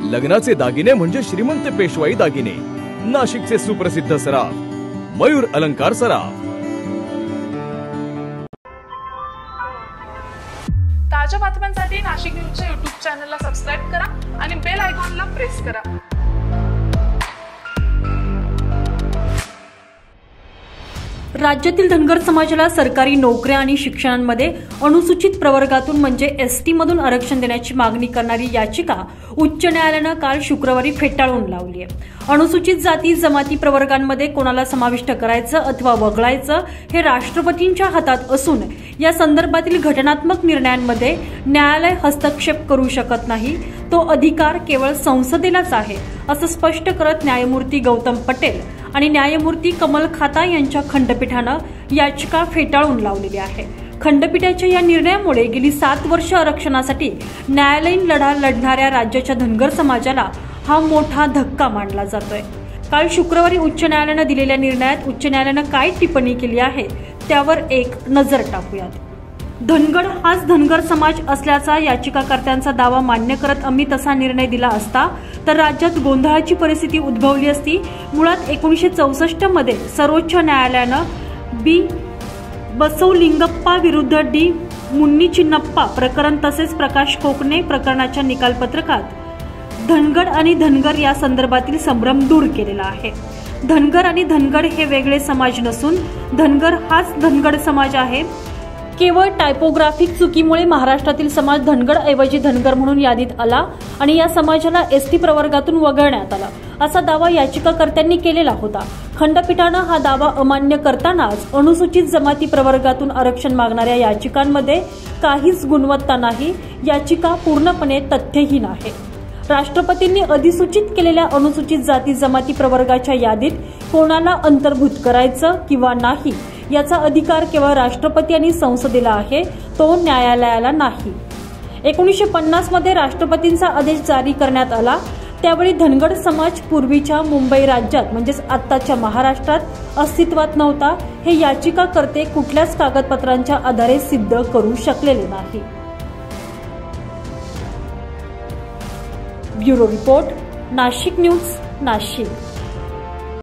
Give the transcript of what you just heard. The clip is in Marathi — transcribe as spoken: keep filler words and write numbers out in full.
लग्नाचे दागिने म्हणजे श्रीमंत पेशवाई दागिने, नाशिकचे सुप्रसिद्ध सराफ मयूर अलंकार सराफ। ताज्या बातम्यांसाठी नाशिक न्यूजच्या यूट्यूब चॅनलला सबस्क्राइब करा आणि बेल आयकॉनला प्रेस करा। राज्यातील धनगर समाजाला सरकारी नोकऱ्या आणि शिक्षणांमध्ये अनुसूचित प्रवर्गातून म्हणजे एसटी मधून आरक्षण देण्याची मागणी करणारी याचिका उच्च न्यायालयानं काल शुक्रवारी फेटाळून लावली आहे। अनुसूचित जाती जमाती प्रवर्गांमध्ये कोणाला समाविष्ट करायचं अथवा वगळायचं हे राष्ट्रपतींच्या हातात असून या संदर्भातील घटनात्मक निर्णयांमध्ये न्यायालय हस्तक्षेप करू शकत नाही, तो अधिकार केवळ संसदेलाच आहे असं स्पष्ट करत न्यायमूर्ती गौतम पटेल आणि न्यायमूर्ती कमल खाता यांच्या खंडपीठानं याचिका फेटाळून लावलेली आहे। खंडपीठाच्या या निर्णयामुळे गेली सात वर्ष आरक्षणासाठी न्यायालयीन लढा लढणाऱ्या राज्याच्या धनगर समाजाला हा मोठा धक्का मानला जातोय। काल शुक्रवारी उच्च न्यायालयानं दिलेल्या निर्णयात उच्च न्यायालयानं काय टिप्पणी केली आहे त्यावर एक नजर टाकूयात। धनगड हाच धनगर समाज असल्याचा याचिकाकर्त्यांचा दावा मान्य करत आम्ही तसा निर्णय दिला असता तर राज्यात गोंधळाची परिस्थिती उद्भवली असती। मुळात एकोणीसशे चौसष्ट मध्ये सर्वोच्च न्यायालयानं बी बसवलिंगप्पा विरुद्ध डी मुन्नीचिन्नप्पा प्रकरण तसेच प्रकाश कोकणे प्रकरणाच्या निकालपत्रकात धनगड आणि धनगर या संदर्भातील संभ्रम दूर केलेला आहे। धनगर आणि धनगड हे वेगळे समाज नसून धनगर हाच धनगड समाज आहे। केवळ टायपोग्राफिक चुकीमुळे महाराष्ट्रातील समाज धनगड ऐवजी धनगर म्हणून यादीत आला आणि या समाजाला एसटी प्रवर्गातून वगळण्यात आला असा दावा याचिकाकर्त्यांनी केलेला होता। खंडपीठानं हा दावा अमान्य करतानाच अनुसूचित जमाती प्रवर्गातून आरक्षण मागणाऱ्या याचिकांमध्ये काहीच गुणवत्ता नाही, याचिका पूर्णपणे तथ्यहीन आहे। राष्ट्रपतींनी अधिसूचित केलेल्या अनुसूचित जाती जमाती प्रवर्गाच्या यादीत कोणाला अंतर्भूत करायचं किंवा नाही याचा अधिकार केवळ राष्ट्रपती आणि संसदेला आहे, तो न्यायालयाला नाही। एकोणीसशे पन्नास मध्ये राष्ट्रपतींचा आदेश जारी करण्यात आला, त्यावेळी धनगड समाज पूर्वीच्या मुंबई राज्यात म्हणजेच आत्ताच्या महाराष्ट्रात अस्तित्वात नव्हता। हे याचिकाकर्ते कुठल्याच कागदपत्रांच्या आधारे सिद्ध करू शकलेले नाही। Bureau report, Nashik news, Nashik.